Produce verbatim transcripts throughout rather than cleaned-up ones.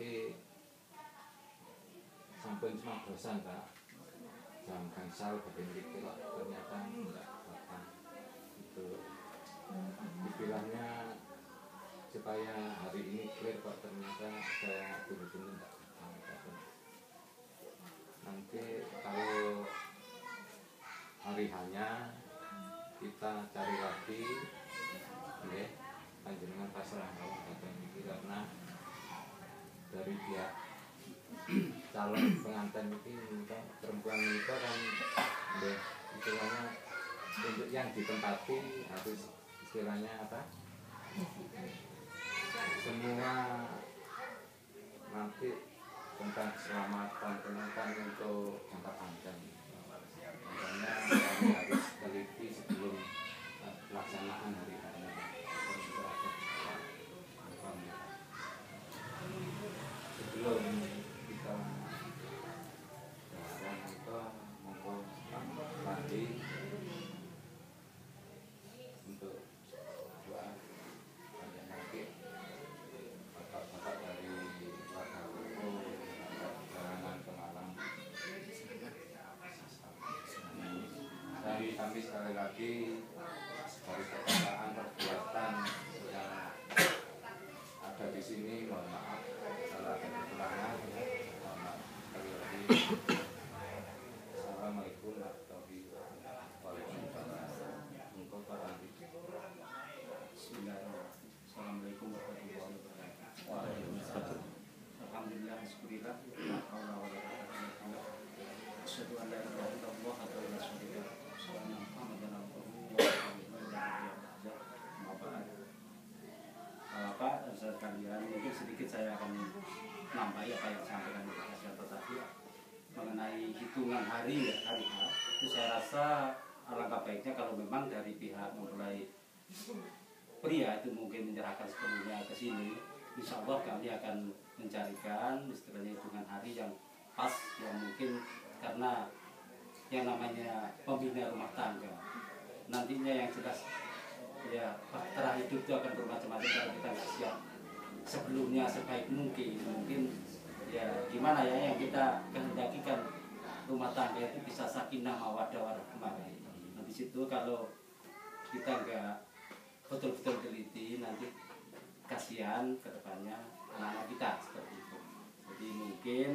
niki sampun semabdosan Pak. Jam gangsal badhe mriki kok ternyata enggak apa. Itu dibilangnya supaya hari ini clear kok ternyata saya buru-buru enggak. Nanti kalau hari hanya kita cari lagi, ya, panjenengan pasrah kalau datang ini karena dari pihak calon pengantin ini perempuan itu kan, ya, istilahnya untuk yang ditempati harus istilahnya apa? Semua nanti tentang keselamatan penonton untuk jangka panjang. Makanya kami harus teliti sebelum uh, pelaksanaan hari ini. Sebelum kita jalan itu monggo lagi untuk doa banyak lagi bapak-bapak dari keluarga Kuku perjalanan ke Malang. Dari kami sekali lagi dari perkataan perbuatan yang ada di sini, mohon maaf kalau ada kekurangan, ya. Mohon maaf sekali lagi. Assalamualaikum warahmatullahi wabarakatuh. Bismillahirrahmanirrahim. Assalamualaikum warahmatullahi wabarakatuh. Alhamdulillah, syukurillah. Asyhadu an la ilaha illallah wa la syarika lahu. Bapak dan saudara sekalian, mungkin sedikit saya akan menambah apa yang disampaikan Pak Kasyanto tadi mengenai hitungan hari ya, hari H. Itu saya rasa alangkah baiknya kalau memang dari pihak mempelai pria itu mungkin menyerahkan sepenuhnya ke sini. Insya Allah kami akan mencarikan istilahnya hitungan hari yang pas, yang mungkin karena yang namanya pembina rumah tangga nantinya yang jelas ya bahtera hidup itu akan bermacam-macam kalau kita nggak siap sebelumnya sebaik mungkin. Mungkin ya gimana ya yang kita kehendaki kan rumah tangga itu bisa sakinah mawaddah warahmah. Nah di situ kalau kita nggak betul-betul teliti nanti kasihan ke depannya anak-anak kita seperti itu. Jadi mungkin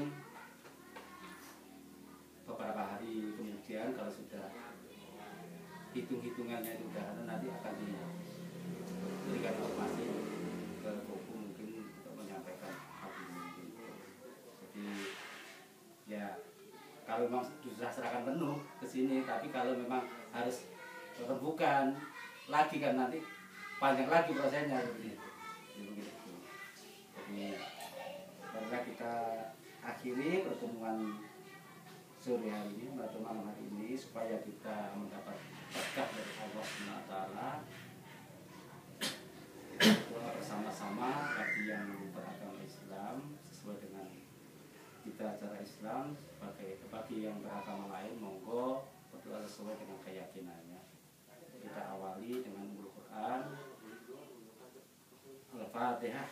beberapa hari kemudian kalau sudah hitung-hitungannya itu udah ada, nanti akan diberikan informasi ke Kuku mungkin untuk menyampaikan hal ini. Jadi ya kalau memang sudah serahkan penuh ke sini, tapi kalau memang harus rembukan lagi kan nanti panjang lagi prosesnya seperti itu. Jadi marilah kita akhiri pertemuan sore hari ini atau malam hari ini supaya kita mendapat berkah dari Allah subhanahu wa taala bersama-sama bagi yang beragama Islam sesuai dengan kita cara Islam, sebagai bagi yang beragama lain monggo berdoa sesuai dengan keyakinannya. Kita awali dengan Ummul Quran. Al-Fatihah.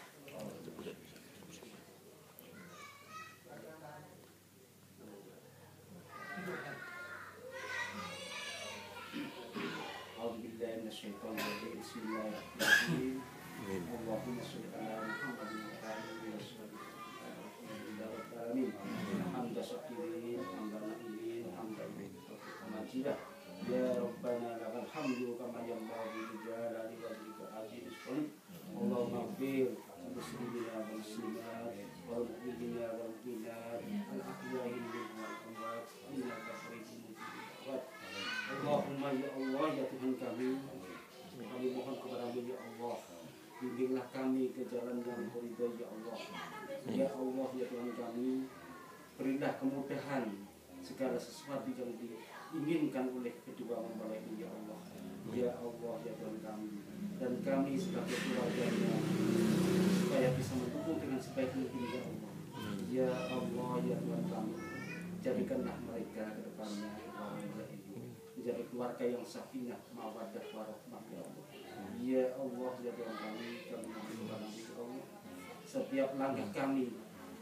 A'udzubillahi Bismillahirrahmanirrahim. Allahumma sholli ala Muhammadin wa alihi wasallam. Hamdan syakirin, hamdan na'imin, hamdan majidah. Ya Rabbana lakal hamdu kama yanbaghi li jalali wajhika azizul. Allahumma ighfir muslimina wal muslimat wal mu'minina wal mu'minat al ahya'i minhum wal amwat innaka qaribun mujibud. Allahumma ya Allah ya Tuhan kami, kami mohon kepadamu ya Allah, bimbinglah kami ke jalan yang ridha ya Allah. Ya Allah ya Tuhan kami, berilah kemudahan segala sesuatu yang diinginkan oleh kedua mempelai ini ya Allah. Ya Allah ya Tuhan kami, dan kami sebagai keluarganya supaya bisa mendukung dengan sebaik mungkin ya Allah. Ya Allah ya Tuhan kami, jadikanlah mereka ke depannya menjadi keluarga yang sakinah mawaddah warahmah ya Allah. Ya Allah ya Tuhan kami, kami mohon kepadamu ya Allah, setiap langkah kami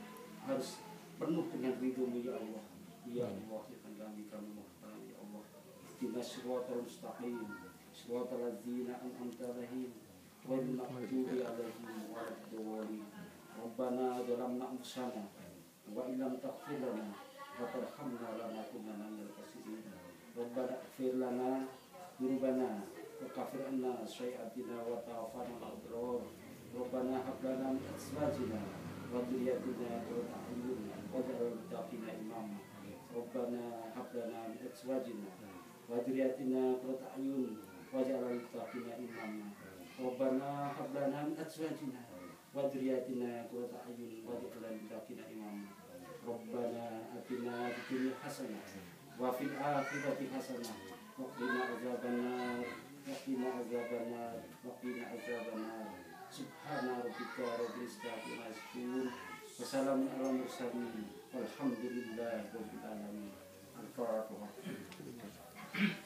harus penuh dengan ridho-Mu ya Allah. Ya Allah, jadikan kami kami mohon ya Allah. Ihdinas siratal mustaqim, siratal ladzina an'amta 'alaihim ghairil maghdubi 'alaihim waladdallin. Rabbana zalamna anfusana wa illam taghfir lana wa tarhamna lanakunanna minal khasirin. Rabbana ighfir lana dzunubana wa kaffir 'anna sayyi'atina wa tawaffana ma'al abrar. Rabbana hab lana min azwajina wa dhurriyyatina qurrata a'yun waj'alna lil muttaqina imama. Rabbana hab lana min azwajina wa dhurriyyatina qurrata a'yun waj'alna lil muttaqina imama. Rabbana hab lana min azwajina wa dhurriyyatina qurrata a'yun waj'alna lil muttaqina imama. Rabbana atina fid dunya hasanah wa fil akhirati hasanah wa qina azabannar wa qina azabannar wa qina azabannar. Subhana rabbika rabbil izzati amma yasifun wa salamun alal mursalin walhamdulillahi rabbil alamin. Al-Fatihah.